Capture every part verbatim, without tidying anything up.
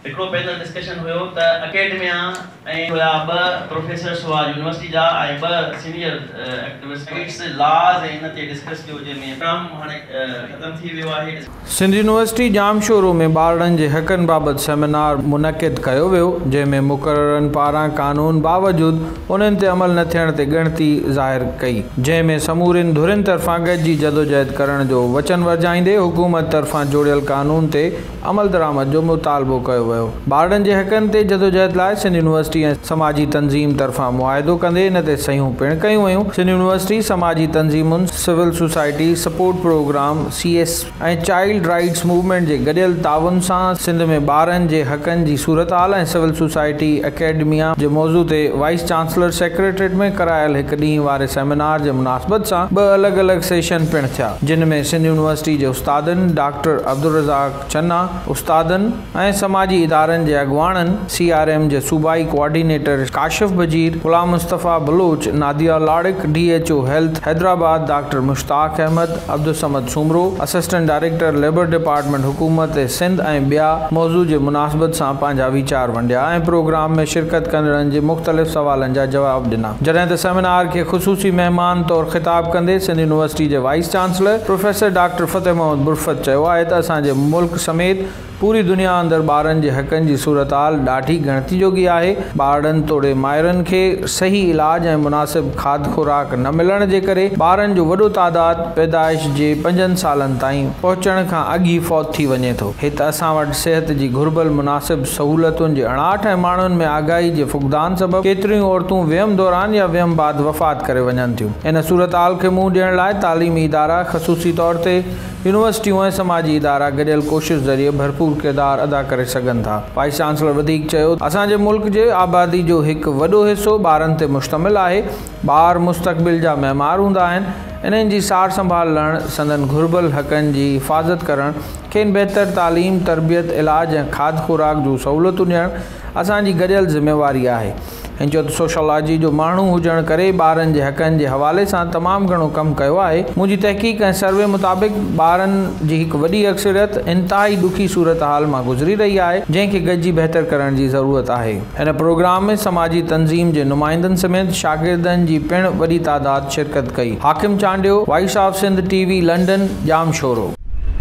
हिकिड़ो panel discussion हुयो त अकेडमिया ऐं हुया ॿ प्रोफेसर्स हुआ यूनिवर्सिटी जा ऐं ॿ सीनियर एक्टिविस्ट्स लाज़ ऐं इन ते डिस्कस कयो जंहिंमें प्रोग्राम हाणे ख़तम थी वियो आहे। सिंध यूनिवर्सिटी जामशोरो में ॿारनि जे हक़नि बाबति सेमिनार मुनक़िद कयो वियो जंहिंमें मुक़ररनि पारां कानून बावजूदि उन्हनि ते अमल न थियण ते ॻणती ज़ाहिर कई, जंहिंमें समूरनि धुरियुनि तरफ़ां गॾिजी जदोजहद करण जो वचन वरजाईंदे हुकूमत तरफ़ां जोड़ियल कानून ते अमल दरामद जो मुतालबो कयो वियो। ॿारनि जे हक़नि ते जदोजहद लाइ सिंध यूनिवर्सिटी ऐं समाजी तंज़ीम तरफ़ां मुआहिदो कंदे इन ते सयूं पिणु कयूं वयूं। सिंध यूनिवर्सिटी समाजी तंज़ीमुनि, civil society support programme, C S ऐं चाइल्ड राइट्स मूवमेंट जे गॾियल ताउन सां सिंध में ॿारनि जे हक़नि जी सूरत हाल ऐं सिविल सोसाइटी अकेडमिया जे मौज़ू ते वाइस चांसलर सेक्रेटरेट में करायल हिकु ॾींहुं वारे सेमिनार जे मुनासिबत सां ॿ अलॻि अलॻि सेशन पिणु थिया, जिन में सिंध यूनिवर्सिटी जे उस्तादनि डॉक्टर अब्दुल रज़ाक चन्ना, उस्तादनि ऐं समाजी इदारनि जे अॻवाननि, सी आर एम जे सूबाई coordinator Kashif Bajir, Ghulam Mustafa Baloch, Nadia Larik, D H O health Hyderabad doctor Mushtaq Ahmed, Abdul Samad Soomro, assistant director labour department हुकूमत सिंध ऐं ॿिया मौज़ू जे मुनासिबत सां पंहिंजा वीचार वंडिया ऐं प्रोग्राम में शिरकत कंदड़नि जे मुख़्तलिफ़ सवालनि जा जवाब ॾिना। जॾहिं त सेमिनार खे ख़ुसूसी महिमान तौरु ख़िताब कंदे सिंध यूनिवर्सिटी जे vice chancellor professor doctor Fateh Mohammad बुरफ़त चयो आहे त असांजे मुल्क समेत पूरी दुनिया अंदरि ॿारनि जे हक़नि जी सूरत हाल ॾाढी ॻणती जोगी आहे। ॿारनि तोड़े माहिरनि खे सही इलाज ऐं मुनासिब खाद खुराक न मिलण जे करे ॿारनि जो वॾो तादाद पैदाइश जे पंजनि सालनि ताईं पहुचण खां अॻु ई फौत थी वञे थो। हिते असां वटि सिहत जी घुर्बल मुनासिब सहूलियतुनि जे अणाहठ ऐं माण्हुनि में आगाही जे फुक़दान सबबि केतिरियूं औरतूं वियम दौरान या वियम बाद वफ़ात करे वञनि थियूं। इन सूरत हाल खे मुंहुं ॾियण लाइ तालीमी इदारा, ख़सूसी तौर ते यूनिवर्सिटियूं ऐं समाजी इदारा गॾियल कोशिश ज़रिए भरपूर किरदार अदा करे सघनि था। वाइस चांसलर वधीक चयो, असांजे मुल्क जे आबादी जो हिकु वॾो हिसो ॿारनि ते मुश्तमिल आहे। ॿार मुस्तक़बिल जा महिमार हूंदा आहिनि। इन्हनि जी सार संभाल लहण, संदन घुर्बल हक़नि जी हिफ़ाज़त करणु, खेनि बहितर तालीम, तरबियत, इलाज ऐं खाद खुराक जूं सहूलियतूं ॾियणु असांजी गॾियल ज़िम्मेवारी आहे। ऐं चयो त सोशलॉजी जो माण्हू हुजण करे ॿारनि जे हक़नि जे हवाले सां तमामु घणो कमु कयो आहे। मुंहिंजी तहक़ीक़ ऐं सर्वे मुताबिक़ ॿारनि जी हिकु वॾी अक्सरियत इंतिहाई ॾुखी सूरत हाल मां गुज़री रही आहे, जंहिंखे गॾिजी बहितर करण जी ज़रूरत आहे। हिन प्रोग्राम में समाजी तंज़ीम जे नुमाइंदनि समेत शागिर्दनि जी पिणु वॾी तादाद शिरकत कई। Hakim Chandio, voice of Sindh TV London, Jamshoro.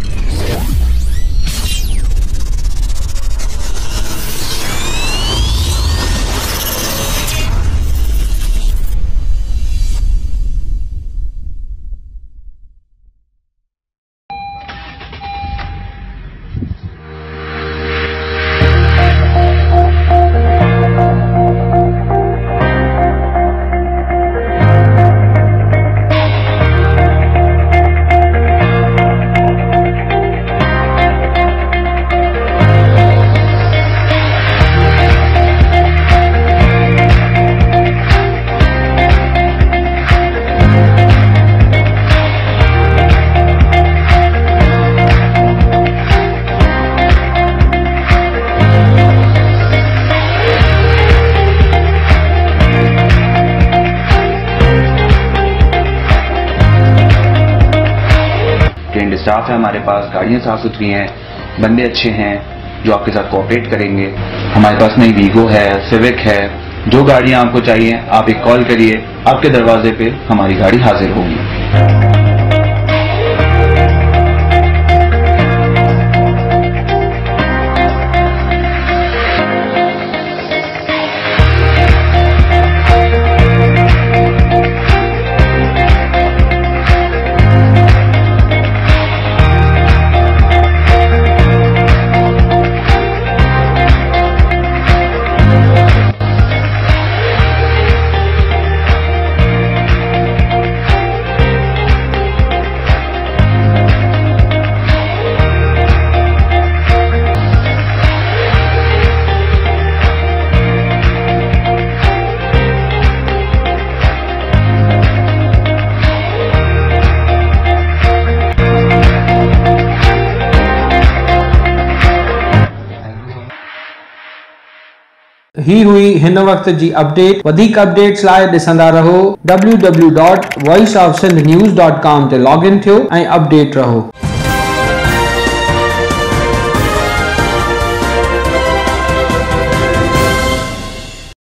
Staff है हमारे पास, गाड़ियाँ साफ सुथरी हैं, बंदे अच्छे हैं जो आपके साथ कोऑपरेट करेंगे। हमारे पास नई वीगो है, सिविक है। जो गाड़ियाँ आपको चाहिए आप एक कॉल करिए, आपके दरवाजे पे हमारी गाड़ी हाजिर होगी। ही हुई हिन वक्त जी अपडेट। वधीक अपडेट्स लाइ ॾिसंदा रहो W W W dot voice of Sindh news dot com ते लॉगिन थियो ऐं अपडेट रहो।